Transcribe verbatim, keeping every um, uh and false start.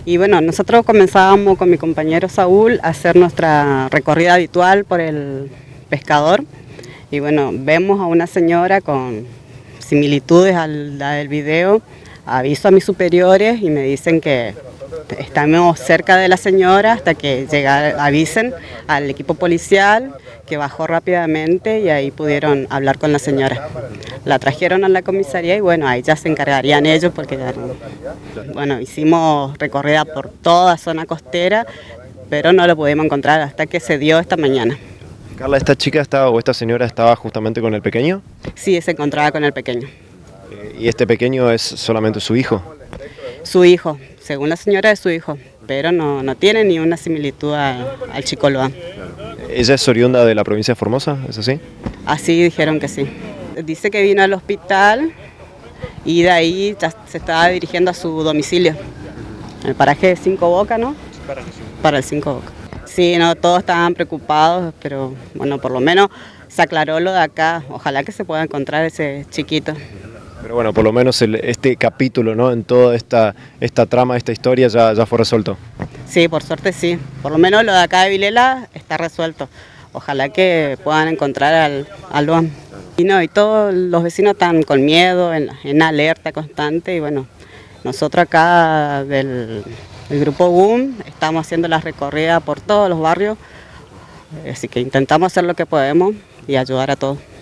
Y bueno, nosotros comenzábamos con mi compañero Saúl a hacer nuestra recorrida habitual por el pescador. Y bueno, vemos a una señora con similitudes a la del video. Aviso a mis superiores y me dicen que estamos cerca de la señora hasta que llega, avisen al equipo policial, que bajó rápidamente y ahí pudieron hablar con la señora. La trajeron a la comisaría y bueno, ahí ya se encargarían ellos porque ya, bueno, hicimos recorrida por toda zona costera, pero no lo pudimos encontrar hasta que se dio esta mañana. Carla, ¿esta chica estaba, o esta señora estaba justamente con el pequeño? Sí, se encontraba con el pequeño. ¿Y este pequeño es solamente su hijo? Su hijo, según la señora es su hijo, pero no, no tiene ni una similitud a, al chico Loan. ¿Ella es oriunda de la provincia de Formosa, es así? Así dijeron que sí. Dice que vino al hospital y de ahí ya se estaba dirigiendo a su domicilio, en el paraje de Cinco Boca, ¿no? Para el Cinco Boca. Sí, no, todos estaban preocupados, pero bueno, por lo menos se aclaró lo de acá. Ojalá que se pueda encontrar ese chiquito. Pero bueno, por lo menos el, este capítulo, ¿no? En toda esta, esta trama, esta historia ya, ya fue resuelto. Sí, por suerte sí. Por lo menos lo de acá de Vilela está resuelto. Ojalá que puedan encontrar al, al Luan. Y no, y todos los vecinos están con miedo, en, en alerta constante. Y bueno, nosotros acá del, del grupo Boom estamos haciendo la recorrida por todos los barrios. Así que intentamos hacer lo que podemos y ayudar a todos.